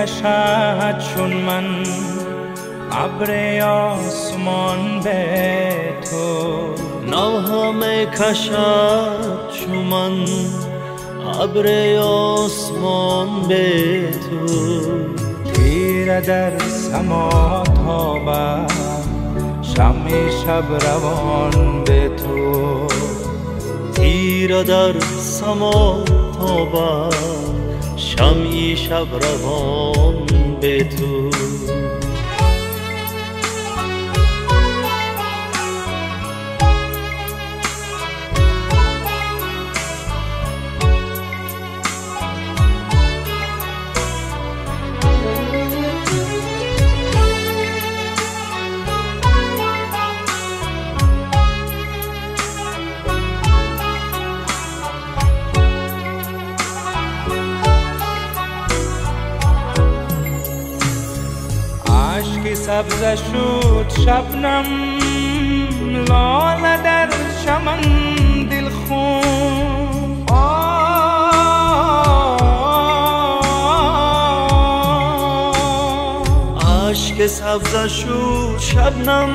کشد چون من ابر آسمان به تو، نوها می کشد چون من ابر آسمان به تو. تیره در سما تابد شمع شب روان به تو، تیره در سما تابد شمع شب روان به تو. عشق سبز شد شبنم لاله در چمن دل خون. عشق سبز شد شبنم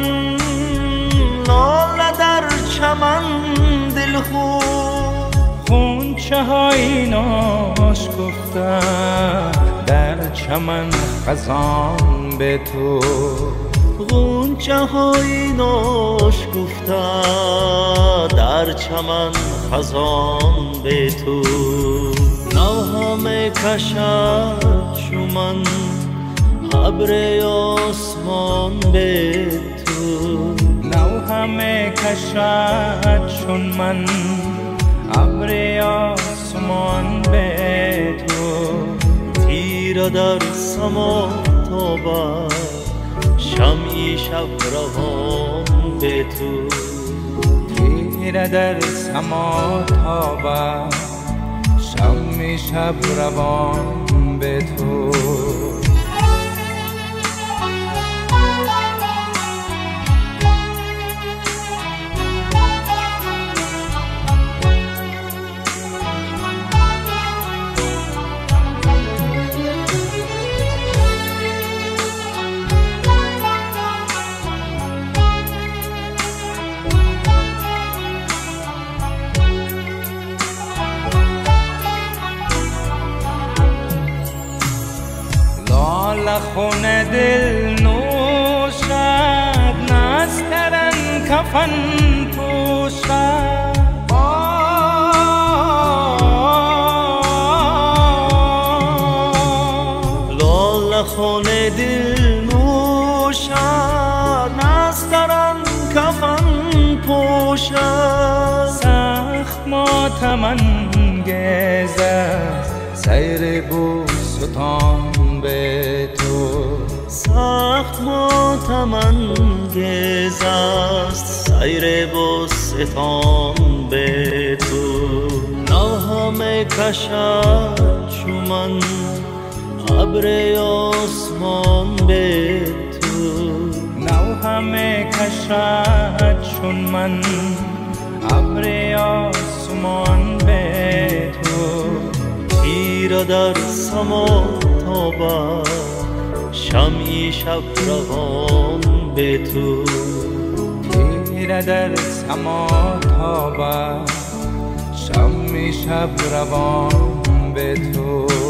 لاله در چمن دل خون. غنچه های ناشکفته در چمن خزان به تو، غنچه های ناشکفته در چمن خزان به تو. نوها می کشد چون من ابر آسمان به تو، نوها می کشد چون من ابر آسمان به تو. تیره در سما تابد شمع شب روان به تو، تیره در سما تابد شمع شب روان به تو. لاله خون دل نوشد نسترن کفن پوشد. لاله خون دل نوشد نسترن کفن پوشد. سخت ماتم انگیز است سیر بوستان به تو، سخت ماتم انگیز است سیر بوستان به تو. نوها می کشد چون من ابر آسمان به تو، نوها می کشد چون من ابر آسمان به تو. تیره در سما تابد شمع شب روان به تو، تیره در سما تابد شمع شب روان به تو.